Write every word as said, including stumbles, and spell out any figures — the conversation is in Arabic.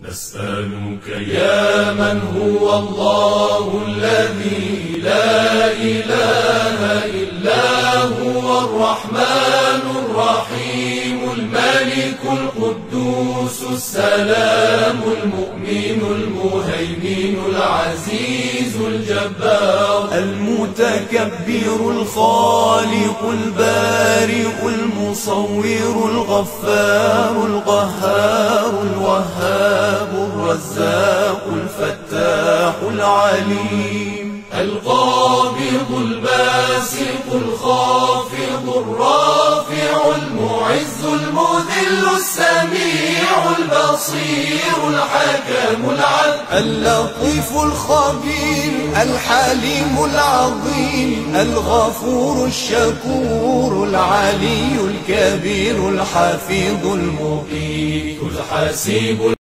نسألك يا من هو الله الذي لا إله إلا هو الرحمن الرحيم الملك القدوس السلام المؤمن المهيمن العزيز الجبار المتكبر الخالق البارئ المصور الغفار القهار الوهاب الرزاق الفتاح العليم القابض الباسط الخافض الرافع المعز المذل السميع البصير الحكم العدل اللطيف الخبير الحليم العظيم الغفور الشكور العلي الكبير الحفيظ المقيت الحسيب